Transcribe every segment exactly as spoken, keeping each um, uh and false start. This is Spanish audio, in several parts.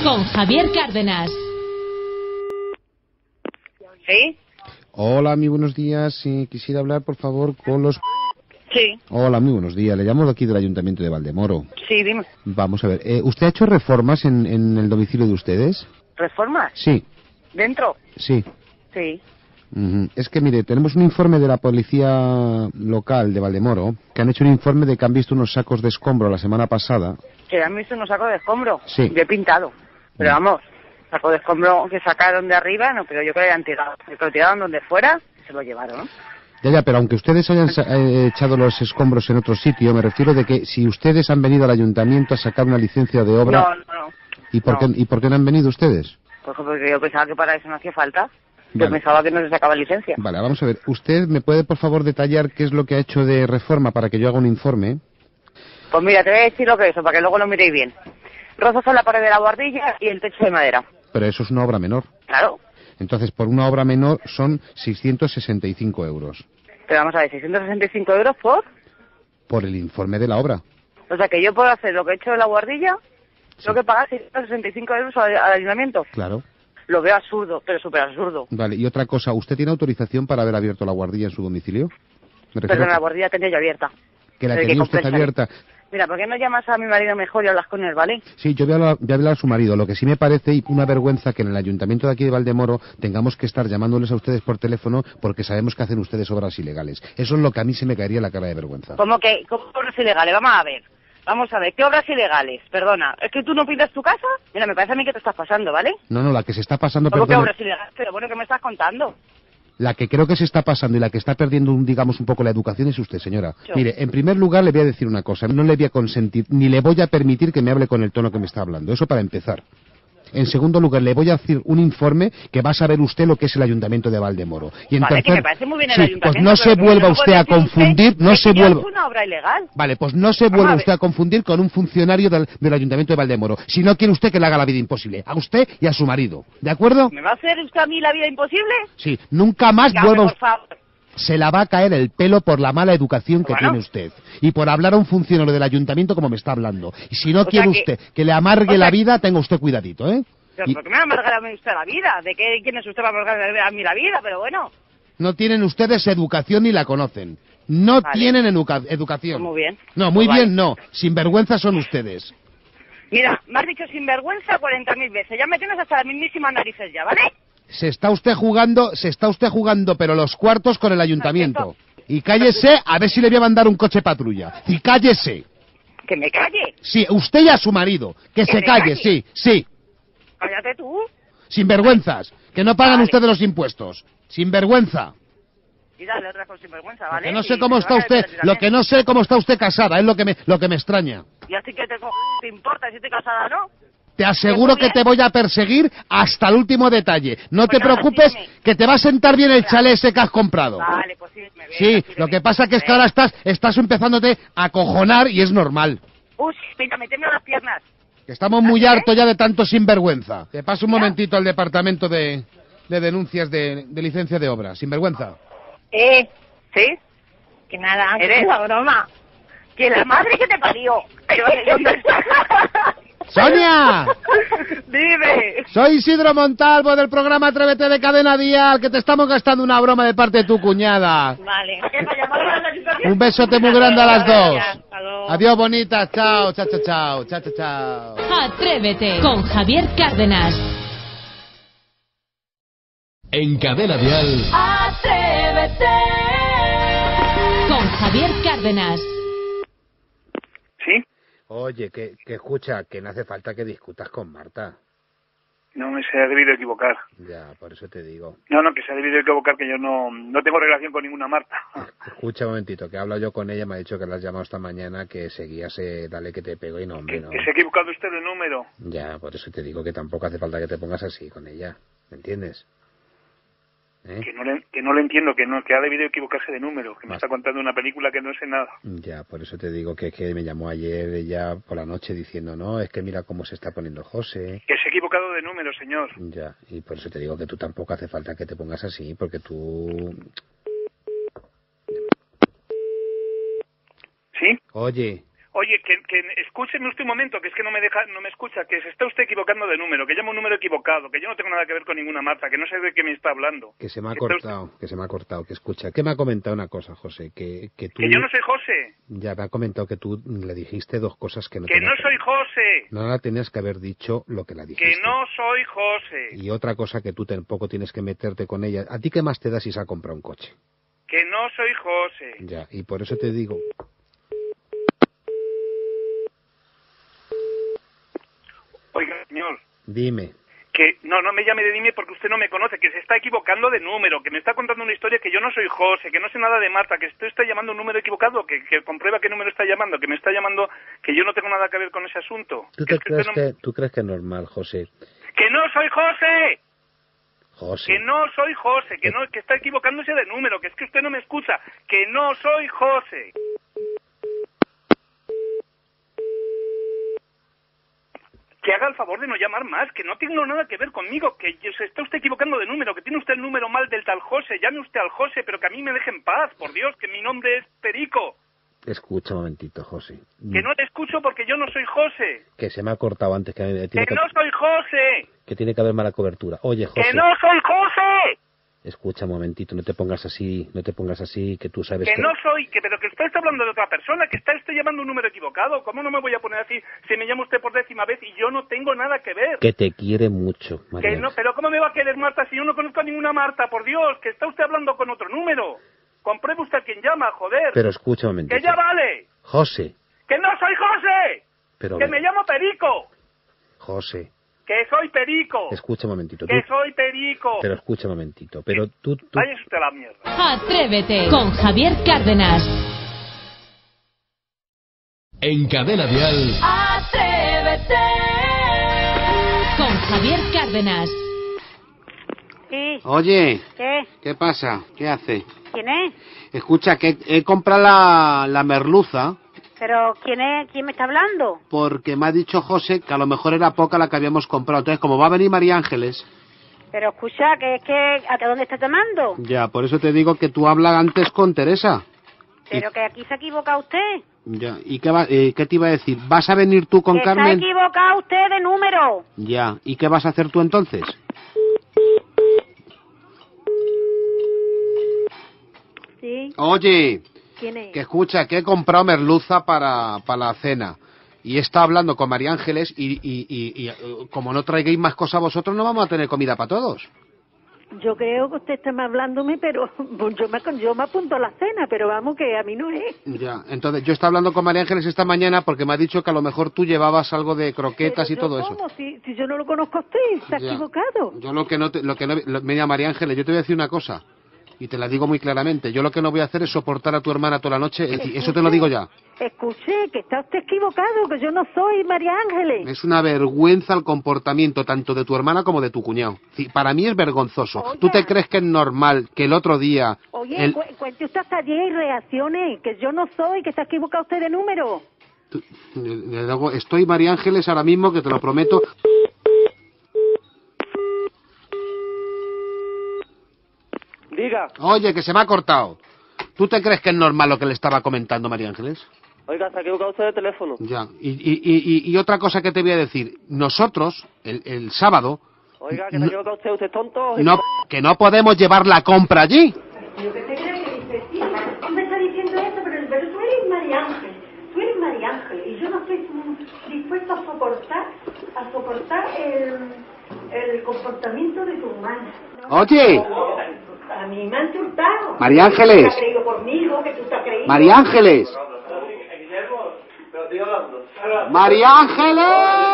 con Javier Cárdenas. ¿Sí? Hola, muy buenos días. Sí, quisiera hablar, por favor, con los... Sí. Hola, muy buenos días. Le llamo de aquí del Ayuntamiento de Valdemoro. Sí, dime. Vamos a ver, eh, ¿usted ha hecho reformas en, en el domicilio de ustedes? ¿Reformas? Sí. ¿Dentro? Sí. Sí. Uh-huh. Es que, mire, tenemos un informe de la policía local de Valdemoro, que han hecho un informe de que han visto unos sacos de escombro la semana pasada. ¿Que han visto unos sacos de escombro? Sí. Yo he pintado. Pero Mm. vamos, saco de escombro que sacaron de arriba, no, pero yo creo que han tirado. Yo creo que lo tiraron donde fuera, se lo llevaron, ¿no? Ya, ya, pero aunque ustedes hayan sa- eh, ejado los escombros en otro sitio, me refiero de que si ustedes han venido al ayuntamiento a sacar una licencia de obra... No, no, no. ¿Y por, no. Qué, ¿Y por qué no han venido ustedes? Por ejemplo, porque yo pensaba que para eso no hacía falta. Yo Vale. pensaba que no se sacaba licencia. Vale, vamos a ver. ¿Usted me puede, por favor, detallar qué es lo que ha hecho de reforma para que yo haga un informe? Pues mira, te voy a decir lo que es eso, para que luego lo miréis bien. Rozos en la pared de la guardilla y el techo de madera. Pero eso es una obra menor. Claro. Entonces, por una obra menor son seiscientos sesenta y cinco euros. Pero vamos a ver, seiscientos sesenta y cinco euros por... Por el informe de la obra. O sea, que yo puedo hacer lo que he hecho en la guardilla, Sí. tengo que pagar seiscientos sesenta y cinco euros al, al ayuntamiento. Claro. Lo veo absurdo, pero súper absurdo. Vale, y otra cosa, ¿usted tiene autorización para haber abierto la guardilla en su domicilio? Me refiero Pero a la que- guardilla tenía yo abierta. que la Desde tenía que usted compré el abierta. Mira, ¿por qué no llamas a mi marido mejor y hablas con él, vale? Sí, yo voy a, hablar, voy a hablar a su marido. Lo que sí me parece y una vergüenza que en el ayuntamiento de aquí de Valdemoro tengamos que estar llamándoles a ustedes por teléfono porque sabemos que hacen ustedes obras ilegales. Eso es lo que a mí se me caería la cara de vergüenza. ¿Cómo que cómo obras ilegales? Vamos a ver. Vamos a ver, ¿qué obras ilegales? Perdona, ¿es que tú no pintas tu casa? Mira, me parece a mí que te estás pasando, ¿vale? No, no, la que se está pasando, ¿Cómo que perdón, obras ilegales? Pero bueno, ¿qué me estás contando? la que creo que se está pasando y la que está perdiendo, un, digamos, un poco la educación es usted, señora. Yo. Mire, en primer lugar le voy a decir una cosa. No le voy a consentir, ni le voy a permitir que me hable con el tono que me está hablando. Eso para empezar. En segundo lugar, le voy a decir un informe que va a saber usted lo que es el Ayuntamiento de Valdemoro. Y en Vale, que tercer- me parece muy bien el sí, ayuntamiento. pues no se pero vuelva no usted puede a decir confundir, no que se ya vuelva... es una obra ilegal. Vale, pues no se Vamos vuelva a usted ver. a confundir con un funcionario del, del Ayuntamiento de Valdemoro. Si no quiere usted que le haga la vida imposible. A usted y a su marido. ¿De acuerdo? ¿Me va a hacer usted a mí la vida imposible? Sí, nunca más Dígame, vuelva por usted... favor. Se la va a caer el pelo por la mala educación que Bueno. tiene usted. Y por hablar a un funcionario del ayuntamiento como me está hablando. Y si no O quiere sea que- usted que le amargue o sea la que- vida, tenga usted cuidadito, ¿eh? Pero Y ¿por qué me va a amargar a mí usted la vida? ¿De qué, quién es usted para amargar a mí la vida? Pero bueno, no tienen ustedes educación ni la conocen. No Vale. tienen educa- educación. pues muy bien. No, muy Pues vale. bien no. Sinvergüenza son ustedes. Mira, me has dicho sinvergüenza cuarenta mil veces. Ya me tienes hasta las mismísimas narices ya, ¿vale? Se está usted jugando, se está usted jugando, pero los cuartos con el ayuntamiento. Y cállese, a ver si le voy a mandar un coche patrulla. Y cállese. Que me calle. Sí, usted y a su marido. Que Que se me calle, calle. sí, sí. Cállate tú. Sinvergüenzas, que no pagan Vale. ustedes los impuestos. Sinvergüenza. Y dale otra con sinvergüenza, ¿vale? Que no Y sé se cómo te está va a caer usted, el lo que no sé cómo está usted casada, es lo que me, lo que me extraña. ¿Y así que te, co- te importa si estoy casada o no? Te aseguro muy que bien. te voy a perseguir hasta el último detalle. No Pues te nada, preocupes, sígueme. que te va a sentar bien el chalet ese que has comprado. Vale, pues sí, me Sí, lo que pasa que es que ahora estás, estás empezándote a cojonar y es normal. Uy, venga, meteme las piernas. Que estamos muy ¿Ah, sí? hartos ya de tanto sinvergüenza. Te paso un ¿Ya? momentito al departamento de, de denuncias de, de licencia de obra. Sinvergüenza. ¿Eh? ¿Sí? Que nada, que ¿Eres? es la broma. Que la madre que te parió. Pero, ¿dónde está? ¡Sonia! Dime. Soy Isidro Montalvo del programa Atrévete de Cadena Dial, que te estamos gastando una broma de parte de tu cuñada. Vale. ¿Qué, para llamarlo al ayuntamiento? Un besote muy grande a las dos. Hasta luego. Adiós, bonitas. Chao, chao, chao, chao, chao, chao, chao. Atrévete con Javier Cárdenas. En Cadena Dial, Atrévete con Javier Cárdenas. ¿Sí? Oye, que, que escucha, que no hace falta que discutas con Marta. No me se ha debido equivocar. Ya, por eso te digo. No, no, que se ha debido equivocar, que yo no, no tengo relación con ninguna Marta. Escucha un momentito, que he hablado yo con ella, me ha dicho que la has llamado esta mañana, que seguías, eh, dale que te pego y no, hombre, Que, no. que se ha equivocado usted de número. Ya, por eso te digo que tampoco hace falta que te pongas así con ella, ¿me entiendes? ¿Eh? Que no le, que no le entiendo, que no, que ha debido equivocarse de número, que me Más. está contando una película que no sé nada. Ya, por eso te digo que, que me llamó ayer ella por la noche diciendo, no, es que mira cómo se está poniendo José. Que se ha equivocado de número, señor. Ya, y por eso te digo que tú tampoco hace falta que te pongas así, porque tú... ¿Sí? Oye, Oye, que, que escúcheme usted un momento, que es que no me deja, no me escucha, que se está usted equivocando de número, que llama un número equivocado, que yo no tengo nada que ver con ninguna Marta, que no sé de qué me está hablando. Que se me ha Que cortado, usted... que se me ha cortado, que escucha. Que me ha comentado una cosa, José, que, que tú... Que yo no soy José. Ya me ha comentado que tú le dijiste dos cosas que no... Que no soy José. No la tenías que haber dicho lo que la dijiste. Que no soy José. Y otra cosa que tú tampoco tienes que meterte con ella. ¿A ti qué más te da si se ha comprado un coche? Que no soy José. Ya, y por eso te digo... Oiga, señor. Dime. Que no, no me llame de dime porque usted no me conoce, que se está equivocando de número, que me está contando una historia que yo no soy José, que no sé nada de Marta, que usted está llamando un número equivocado, que, que comprueba qué número está llamando, que me está llamando, que yo no tengo nada que ver con ese asunto. ¿Tú, que te crees no... que, ¿Tú crees que es normal, José? ¡Que no soy José! José. Que no soy José, que no, que está equivocándose de número, que es que usted no me escucha, que no soy José. Que haga el favor de no llamar más, que no tengo nada que ver conmigo, que se está usted equivocando de número, que tiene usted el número mal del tal José, llame usted al José, pero que a mí me deje en paz, por Dios, que mi nombre es Perico. Escucha un momentito, José. Que no te escucho porque yo no soy José. Que se me ha cortado antes. Que, tiene que, que no soy José. Que tiene que haber mala cobertura. Oye, José. Que no soy José. Escucha un momentito, no te pongas así, no te pongas así, que tú sabes que... Que no soy, que pero que usted está hablando de otra persona, que está usted llamando un número equivocado. ¿Cómo no me voy a poner así si me llama usted por décima vez y yo no tengo nada que ver? Que te quiere mucho, María. Que no, pero ¿cómo me va a querer Marta si yo no conozco a ninguna Marta? Por Dios, que está usted hablando con otro número. Compruebe usted a quién llama, joder. Pero escucha un momentito. Que ya vale. José. Que no soy José. Pero... Que me llamo Perico. José. Que soy Perico. Escucha un momentito. Que tú... soy Perico. Pero escucha un momentito. Pero tú... tú... Váyase usted a la mierda. Atrévete con Javier Cárdenas. En Cadena Dial. Atrévete con Javier Cárdenas. Sí. Oye. ¿Qué? ¿Qué pasa? ¿Qué hace? ¿Quién es? Escucha, que he comprado la, la merluza. ¿Pero quién es? ¿Quién me está hablando? Porque me ha dicho José que a lo mejor era poca la que habíamos comprado. Entonces, como va a venir María Ángeles... Pero escucha, que es que... ¿Hasta dónde estás llamando? Ya, por eso te digo que tú hablas antes con Teresa. Pero y... que aquí se ha equivocado usted. Ya, ¿y qué, va, eh, qué te iba a decir? ¿Vas a venir tú con que Carmen? Se ha equivocado usted de número. Ya, ¿y qué vas a hacer tú entonces? Sí. Oye, ¿Quién es? que escucha, que he comprado merluza para, para la cena. Y está hablando con María Ángeles y, y, y, y como no traigáis más cosas vosotros, no vamos a tener comida para todos. Yo creo que usted está hablándome, pero yo me, yo me apunto a la cena, pero vamos, que a mí no es. Ya, entonces yo estaba hablando con María Ángeles esta mañana porque me ha dicho que a lo mejor tú llevabas algo de croquetas pero y todo ¿cómo? eso. Si, si yo no lo conozco a usted, está Ya. equivocado. Yo lo que no, te, lo que no, lo, mira María Ángeles, yo te voy a decir una cosa. Y te la digo muy claramente. Yo lo que no voy a hacer es soportar a tu hermana toda la noche. Escuche, eso te lo digo ya. Escuché, que está usted equivocado, que yo no soy María Ángeles. Es una vergüenza el comportamiento tanto de tu hermana como de tu cuñado. Sí, para mí es vergonzoso. Oiga. ¿Tú te crees que es normal que el otro día... Oye, el... cu cuente usted hasta diez y reaccione, que yo no soy, que está equivocado usted de número. Tú- desde luego, estoy María Ángeles ahora mismo, que te lo prometo. Diga. Oye, que se me ha cortado. ¿Tú te crees que es normal lo que le estaba comentando María Ángeles? Oiga, se ha equivocado usted de teléfono. Ya. Y, y, y, y otra cosa que te voy a decir. Nosotros, el, el sábado... Oiga, que se no, ha equivocado usted, usted es tonto. no, que no podemos llevar la compra allí. Yo que te creo que dice, sí, tú me estás diciendo esto, pero, pero tú eres María Ángel, tú eres María Ángel, y yo no estoy mm, dispuesta a soportar, a soportar el, el comportamiento de tu hermana. Oye. A mí me han hurtado. María Ángeles. Tú te has creído conmigo, que tú te has creído. María Ángeles. María Ángeles.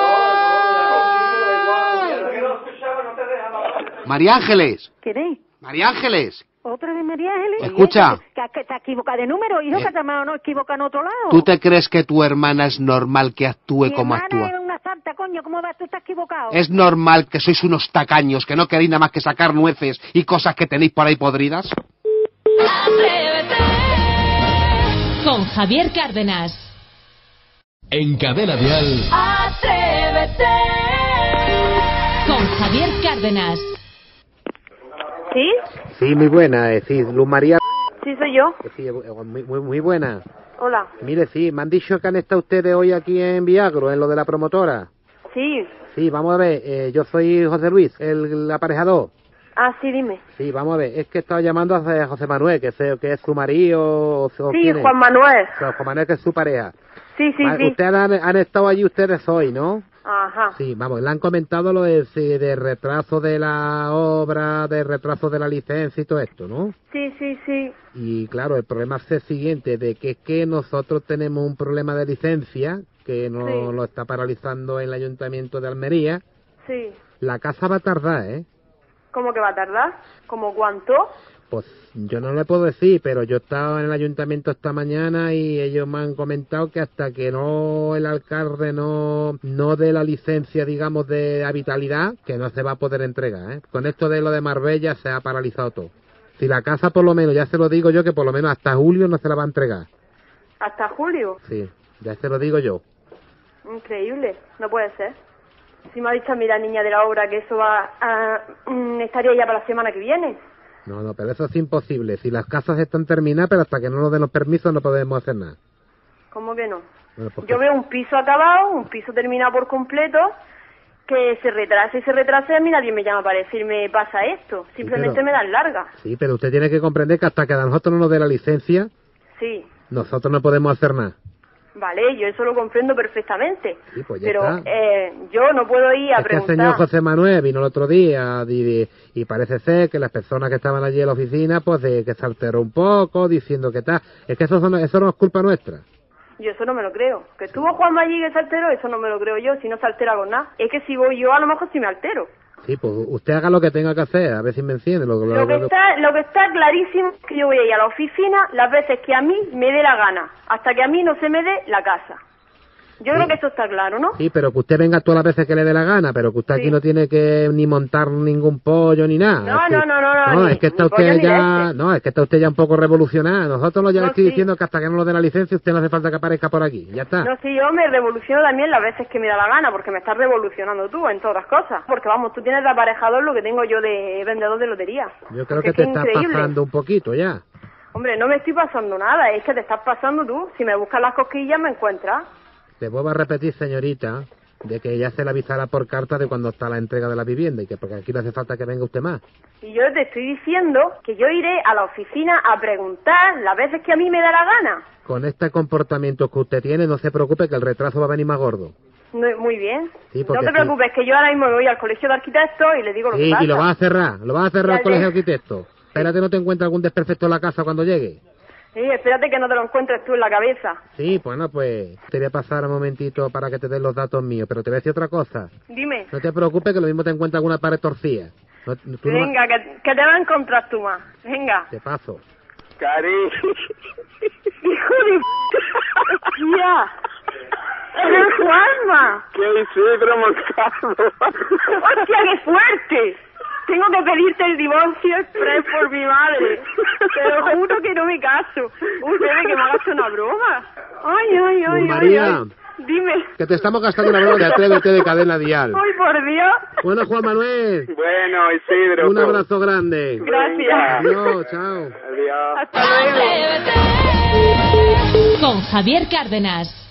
María Ángeles. ¿Quién es? María Ángeles. ¿Otra de María Ángeles? Escucha. Oye, Que, que te equivoca de número, hijo, Eh. que te ha no equivoca en otro lado. ¿Tú te crees que tu hermana es normal que actúe Mi como hermana actúa? es una santa, coño, ¿cómo vas? Tú estás equivocado. ¿Es normal que sois unos tacaños, que no queréis nada más que sacar nueces y cosas que tenéis por ahí podridas? Atrévete con Javier Cárdenas. En Cadena Dial. Atrévete con Javier Cárdenas. ¿Sí? Sí, muy buena, es decir, Luz María... Sí, soy yo. Sí, muy, muy, muy buena. Hola. Mire, sí, me han dicho que han estado ustedes hoy aquí en Viagro, en lo de la promotora. Sí. Sí, vamos a ver, eh, yo soy José Luis, el, el aparejador. Ah, sí, dime. Sí, vamos a ver, es que he estado llamando a José Manuel, que, sé, que es su marido. O, o Sí, ¿quién es? Juan Manuel. O sea, Juan Manuel, que es su pareja. Sí, sí, Ah, sí. Ustedes han, han estado allí ustedes hoy, ¿no? Ajá. Sí, vamos, le han comentado lo de, sí, de retraso de la obra, de retraso de la licencia y todo esto, ¿no? Sí, sí, sí. Y claro, el problema es el siguiente, de que es que nosotros tenemos un problema de licencia que nos Sí. lo está paralizando el Ayuntamiento de Almería. Sí. La casa va a tardar, ¿eh? ¿Cómo que va a tardar? ¿Cómo cuánto? Pues yo no le puedo decir, pero yo he estado en el ayuntamiento esta mañana y ellos me han comentado que hasta que no el alcalde no no dé la licencia, digamos, de habitabilidad, que no se va a poder entregar, ¿eh? Con esto de lo de Marbella se ha paralizado todo. Si la casa, por lo menos, ya se lo digo yo, que por lo menos hasta julio no se la va a entregar. ¿Hasta julio? Sí, ya se lo digo yo. Increíble. No puede ser. Si me ha dicho a mí la niña de la obra que eso va a... mm, estaría ya para la semana que viene. No, no, pero eso es imposible. Si las casas están terminadas, pero hasta que no nos den los permisos no podemos hacer nada. ¿Cómo que no? Bueno, porque- Yo veo un piso acabado, un piso terminado por completo, que se retrasa y se retrasa y a mí nadie me llama para decirme pasa esto. Simplemente pero- me dan larga. Sí, pero usted tiene que comprender que hasta que a nosotros no nos dé la licencia, Sí. nosotros no podemos hacer nada. Vale, yo eso lo comprendo perfectamente. Sí, pues ya pero está. eh, yo no puedo ir a Es que el preguntar. señor José Manuel vino el otro día y, y parece ser que las personas que estaban allí en la oficina, pues de que se alteró un poco, diciendo que tal. Es que eso, son- eso no es culpa nuestra. Yo eso no me lo creo. Que estuvo Juan allí que se alteró, eso no me lo creo yo, si no se altera con nada. Es que si voy yo, a lo mejor sí me altero. Sí, pues usted haga lo que tenga que hacer, a ver si me entiende. Lo, lo- Lo que lo- está, lo que está clarísimo es que yo voy a ir a la oficina las veces que a mí me dé la gana, hasta que a mí no se me dé la casa. Yo creo que eso está claro, ¿no? Sí, pero que usted venga todas las veces que le dé la gana, pero que usted Sí. aquí no tiene que ni montar ningún pollo ni nada. No, Es que- no, no, no, no, No, ni- es que está ni pollo usted ni ya, leche. no, es que está usted ya un poco revolucionado. Nosotros lo ya No, le estoy sí. diciendo que hasta que no lo dé la licencia usted no hace falta que aparezca por aquí. Ya está. No, sí, yo me revoluciono también las veces que me da la gana, porque me estás revolucionando tú en todas las cosas. Porque vamos, tú tienes de aparejador lo que tengo yo de vendedor de lotería. Yo creo Porque que te es estás increíble. pasando un poquito ya. Hombre, no me estoy pasando nada, es que te estás pasando tú. Si me buscas las cosquillas, me encuentras. Le vuelvo a repetir, señorita, de que ya se le avisará por carta de cuando está la entrega de la vivienda y que porque aquí no hace falta que venga usted más. Y yo te estoy diciendo que yo iré a la oficina a preguntar las veces que a mí me da la gana. Con este comportamiento que usted tiene, no se preocupe que el retraso va a venir más gordo. No, muy bien. Sí, porque no te sí. preocupes, que yo ahora mismo me voy al colegio de arquitectos y le digo lo Sí, que pasa. y lo va a cerrar, lo va a cerrar Ya, el colegio ya. de arquitectos. Espérate, no te encuentres algún desperfecto en la casa cuando llegue. Sí, espérate que no te lo encuentres tú en la cabeza. Sí, bueno, pues te voy a pasar un momentito para que te den los datos míos, pero te voy a decir otra cosa. Dime. No te preocupes que lo mismo te encuentras alguna pared torcida. No, tú no- Venga, que, que te va a encontrar tú más. Venga. Te paso. Cari. Hijo de... ¡Hostia! ¡Eres Juanma! ¿Qué Isidro Moncado? ¡Hostia, qué fuerte! Tengo que pedirte el divorcio express por mi madre. Te lo juro que no me caso. Uy, bebé, que me hagas una broma. Ay, ay, ay, ay, María. ay. Dime. Que te estamos gastando una broma de Atrévete de Cadena Dial. Ay, por Dios. Bueno, Juan Manuel, Bueno, Isidro. un abrazo grande. Gracias. Adiós, chao. Adiós. Hasta luego. Atrévete con Javier Cárdenas.